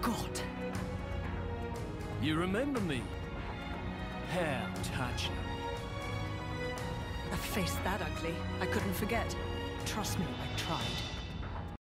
God. You remember me? How touching. A face that ugly, I couldn't forget. Trust me, I tried.